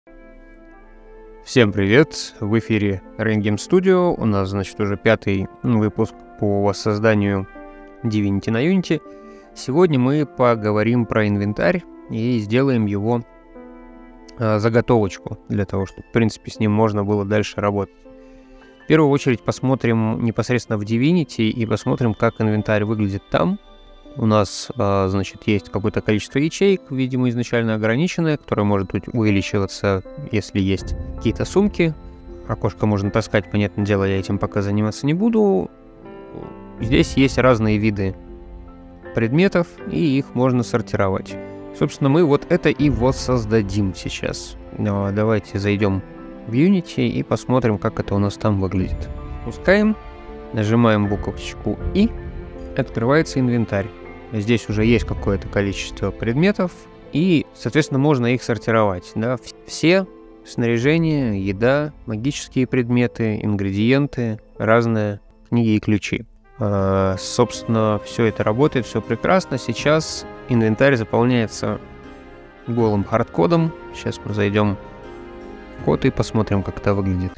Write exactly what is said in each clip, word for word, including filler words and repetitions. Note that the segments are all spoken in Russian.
Всем привет! В эфире Rain Game Studio. У нас, значит, уже пятый выпуск по воссозданию Divinity на Unity. Сегодня мы поговорим про инвентарь и сделаем его а, заготовочку для того, чтобы, в принципе, с ним можно было дальше работать. В первую очередь посмотрим непосредственно в Divinity и посмотрим, как инвентарь выглядит там. У нас, а, значит, есть какое-то количество ячеек, видимо, изначально ограниченное, которое может увеличиваться, если есть какие-то сумки. Окошко можно таскать, понятное дело, я этим пока заниматься не буду. Здесь есть разные виды предметов, и их можно сортировать. Собственно, мы вот это и воссоздадим сейчас. Давайте зайдем в Unity и посмотрим, как это у нас там выглядит. Пускаем, нажимаем буковочку «И», открывается инвентарь. Здесь уже есть какое-то количество предметов, и, соответственно, можно их сортировать. Да? Все снаряжение, еда, магические предметы, ингредиенты, разные книги и ключи. А, собственно, все это работает, все прекрасно. Сейчас инвентарь заполняется голым хардкодом. Сейчас мы зайдем в код и посмотрим, как это выглядит.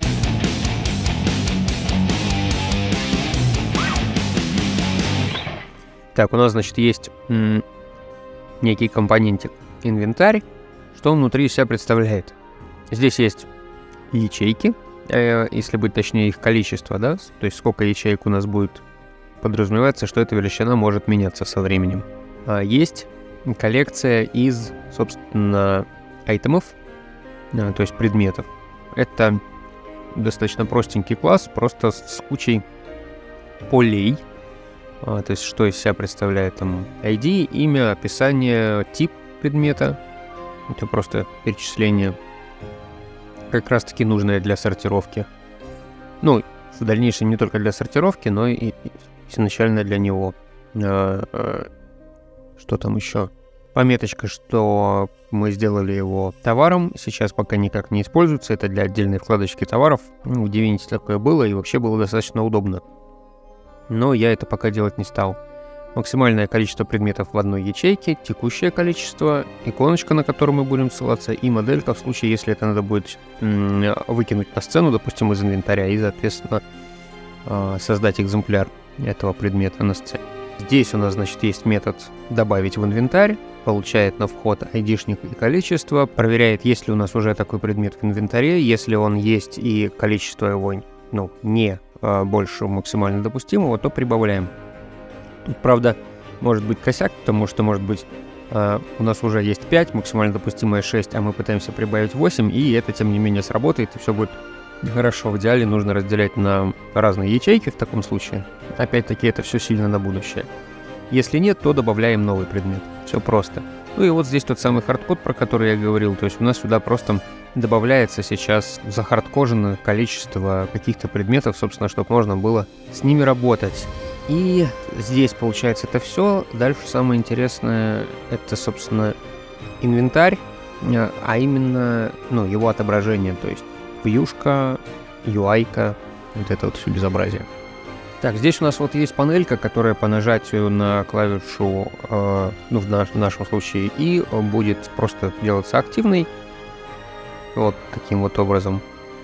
Так, у нас, значит, есть м, некий компонентик инвентарь. Что он внутри из себя представляет? Здесь есть ячейки, э, если быть точнее, их количество, да? То есть сколько ячеек у нас будет, подразумевается, что эта величина может меняться со временем. А есть коллекция из, собственно, айтемов, э, то есть предметов. Это достаточно простенький класс, просто с кучей полей. А, то есть что из себя представляет там ай ди, имя, описание, тип предмета. Это просто перечисление, как раз таки нужное для сортировки. Ну, в дальнейшем не только для сортировки, но и изначально для него. А, а, что там еще? Пометочка, что мы сделали его товаром, сейчас пока никак не используется. Это для отдельной вкладочки товаров. Ну, в Divinity такое было, и вообще было достаточно удобно. Но я это пока делать не стал. Максимальное количество предметов в одной ячейке, текущее количество, иконочка, на которую мы будем ссылаться, и моделька в случае, если это надо будет м- выкинуть на сцену, допустим, из инвентаря, и, соответственно, э- создать экземпляр этого предмета на сцене. Здесь у нас, значит, есть метод «добавить в инвентарь», получает на вход айдишник и количество, проверяет, есть ли у нас уже такой предмет в инвентаре, если он есть и количество его, ну, не больше максимально допустимого, то прибавляем. Тут, правда, может быть косяк, потому что, может быть, э, у нас уже есть пять, максимально допустимое шесть, а мы пытаемся прибавить восемь, и это, тем не менее, сработает, и все будет хорошо. В идеале нужно разделять на разные ячейки в таком случае. Опять-таки, это все сильно на будущее. Если нет, то добавляем новый предмет. Все просто. Ну и вот здесь тот самый хардкод, про который я говорил. То есть у нас сюда просто добавляется сейчас захардкоженное количество каких-то предметов, собственно, чтобы можно было с ними работать. И здесь, получается, это все. Дальше самое интересное, это, собственно, инвентарь, а именно, ну, его отображение, то есть вьюшка, ю ай-ка, вот это вот все безобразие. Так, здесь у нас вот есть панелька, которая по нажатию на клавишу, э, ну, в, наш, в нашем случае, и будет просто делаться активной. Вот таким вот образом.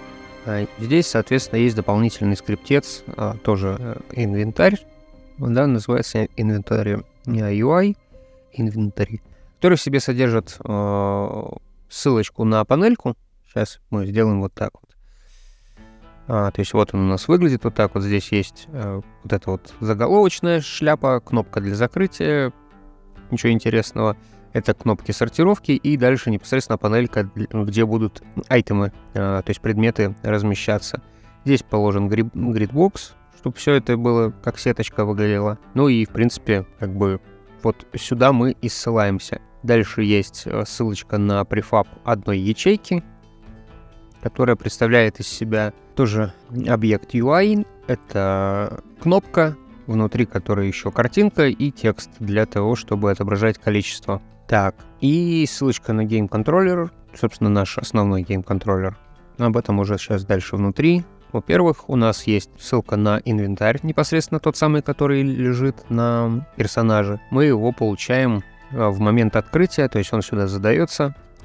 А здесь, соответственно, есть дополнительный скриптец, а, тоже э, инвентарь, да, называется инвентарь ю ай, инвентарь, который в себе содержит э, ссылочку на панельку. Сейчас мы сделаем вот так вот. А, то есть вот он у нас выглядит вот так вот. Здесь есть э, вот эта вот заголовочная шляпа, кнопка для закрытия, ничего интересного. Это кнопки сортировки, и дальше непосредственно панелька, где будут айтемы, э, то есть предметы размещаться. Здесь положен гридбокс, чтобы все это было как сеточка выглядело. Ну и, в принципе, как бы вот сюда мы и ссылаемся. Дальше есть ссылочка на префаб одной ячейки, которая представляет из себя тоже объект ю ай. Это кнопка, внутри которой еще картинка и текст для того, чтобы отображать количество. Так, и ссылочка на гейм-контроллер, собственно, наш основной гейм-контроллер. Об этом уже сейчас дальше внутри. Во-первых, у нас есть ссылка на инвентарь, непосредственно тот самый, который лежит на персонаже. Мы его получаем в момент открытия, то есть он сюда задается.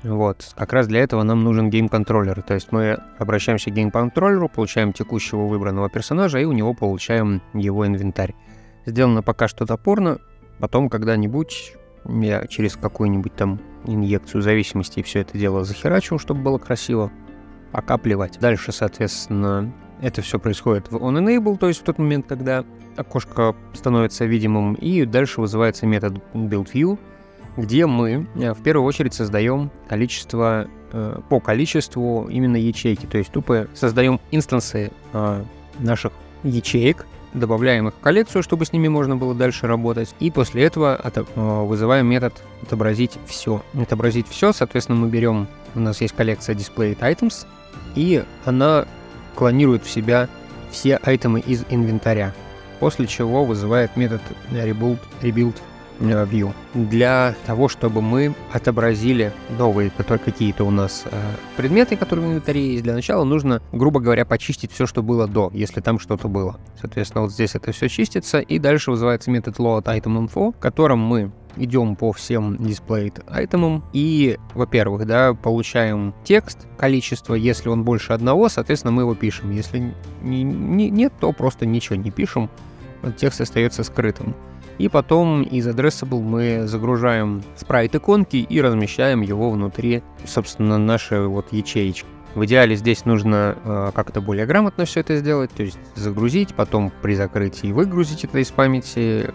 Вот, как раз для этого нам нужен гейм-контроллер. То есть мы обращаемся к гейм-контроллеру, получаем текущего выбранного персонажа, и у него получаем его инвентарь. Сделано пока что топорно, потом когда-нибудь я через какую-нибудь там инъекцию зависимости все это дело захерачу, чтобы было красиво. Пока плевать. Дальше, соответственно, это все происходит в onEnable, то есть в тот момент, когда окошко становится видимым, и дальше вызывается метод buildView, где мы в первую очередь создаем количество, э, по количеству именно ячейки, то есть тупо создаем инстансы э, наших ячеек, добавляем их в коллекцию, чтобы с ними можно было дальше работать, и после этого от, э, вызываем метод отобразить все. Отобразить все, соответственно, мы берем, у нас есть коллекция Displayed Items, и она клонирует в себя все айтемы из инвентаря, после чего вызывает метод rebuild, rebuild view для того, чтобы мы отобразили новые, которые какие-то у нас э, предметы, которые в инвентаре есть. Для начала нужно, грубо говоря, почистить все, что было до, если там что-то было. Соответственно, вот здесь это все чистится, и дальше вызывается метод load item info, в котором мы идем по всем displayed айтемам и, во-первых, да, получаем текст, количество, если он больше одного, соответственно, мы его пишем. Если не, не, нет, то просто ничего не пишем, текст остается скрытым. И потом из addressable мы загружаем спрайт-иконки и размещаем его внутри, собственно, нашей вот ячеечки. В идеале здесь нужно э, как-то более грамотно все это сделать, то есть загрузить, потом при закрытии выгрузить это из памяти,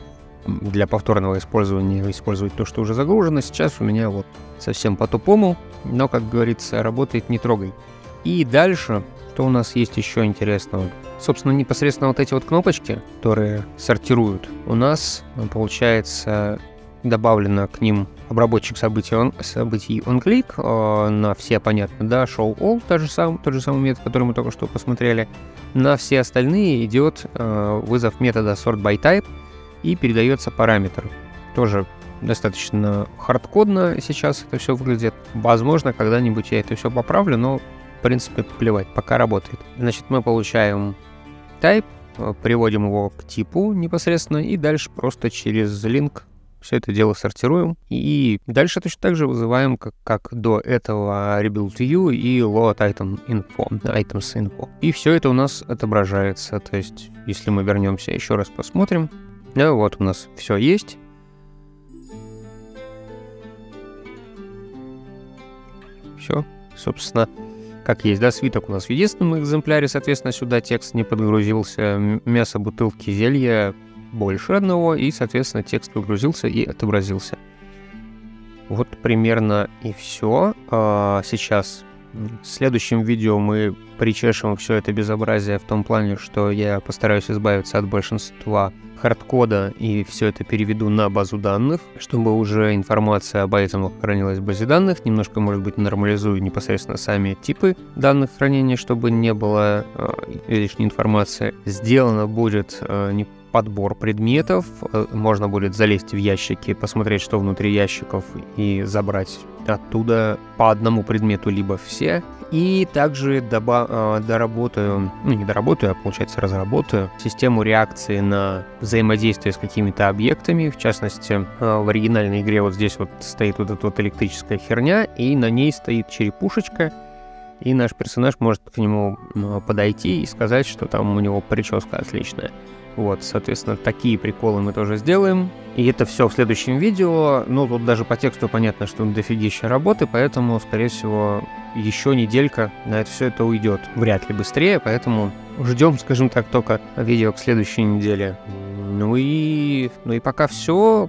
для повторного использования использовать то, что уже загружено. Сейчас у меня вот совсем по-тупому, но, как говорится, работает не трогай. И дальше, что у нас есть еще интересного? Собственно, непосредственно вот эти вот кнопочки, которые сортируют, у нас, получается, добавлено к ним обработчик событий, он, событий onClick э, на все, понятно, да, show all, тот же самый, тот же самый метод, который мы только что посмотрели. На все остальные идет э, вызов метода sortByType, и передается параметр. Тоже достаточно хардкодно сейчас это все выглядит. Возможно, когда-нибудь я это все поправлю, но, в принципе, плевать, пока работает. Значит, мы получаем type, приводим его к типу непосредственно, и дальше просто через link все это дело сортируем. И дальше точно так же вызываем, как, как до этого, rebuild view и load item info, items info. И все это у нас отображается. То есть, если мы вернемся еще раз посмотрим, да, вот у нас все есть. Все, собственно, как есть, да, свиток у нас в единственном экземпляре, соответственно, сюда текст не подгрузился, мясо, бутылки, зелья больше одного, и, соответственно, текст подгрузился и отобразился. Вот примерно и все. А сейчас в следующем видео мы причешем все это безобразие в том плане, что я постараюсь избавиться от большинства хардкода и все это переведу на базу данных, чтобы уже информация об этом хранилась в базе данных. Немножко, может быть, нормализую непосредственно сами типы данных хранения, чтобы не было э, лишней информации. Сделано будет э, не подбор предметов, можно будет залезть в ящики, посмотреть, что внутри ящиков, и забрать оттуда по одному предмету, либо все. И также доба- доработаю, ну не доработаю, а получается разработаю систему реакции на взаимодействие с какими-то объектами. В частности, в оригинальной игре вот здесь вот стоит вот эта вот электрическая херня, и на ней стоит черепушечка, и наш персонаж может к нему подойти и сказать, что там у него прическа отличная. Вот, соответственно, такие приколы мы тоже сделаем. И это все в следующем видео. Ну, тут даже по тексту понятно, что дофигища работы, поэтому, скорее всего, еще неделька на это все это уйдет. Вряд ли быстрее, поэтому ждем, скажем так, только видео к следующей неделе. Ну и, ну и пока все.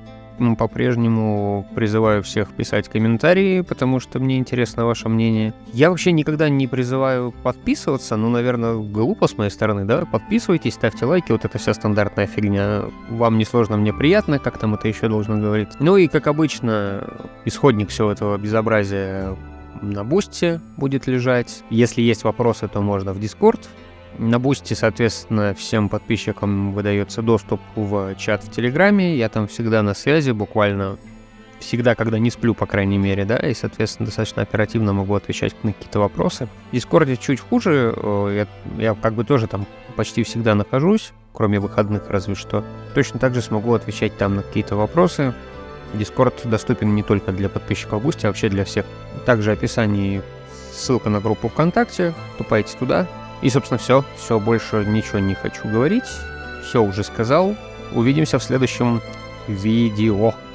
По-прежнему призываю всех писать комментарии, потому что мне интересно ваше мнение. Я вообще никогда не призываю подписываться, ну, наверное, глупо с моей стороны, да? Подписывайтесь, ставьте лайки, вот это вся стандартная фигня. Вам не сложно, мне приятно, как там это еще должно говорить. Ну и, как обычно, исходник всего этого безобразия на Бусти будет лежать. Если есть вопросы, то можно в Discord. На Бусти, соответственно, всем подписчикам выдается доступ в чат в Телеграме. Я там всегда на связи, буквально всегда, когда не сплю, по крайней мере, да, и, соответственно, достаточно оперативно могу отвечать на какие-то вопросы. В Дискорде чуть хуже, я, я как бы тоже там почти всегда нахожусь, кроме выходных разве что. Точно так же смогу отвечать там на какие-то вопросы. Discord доступен не только для подписчиков Бусти, а вообще для всех Также в описании ссылка на группу ВКонтакте, вступайте туда. И, собственно, все. Все, больше ничего не хочу говорить. Все уже сказал. Увидимся в следующем видео.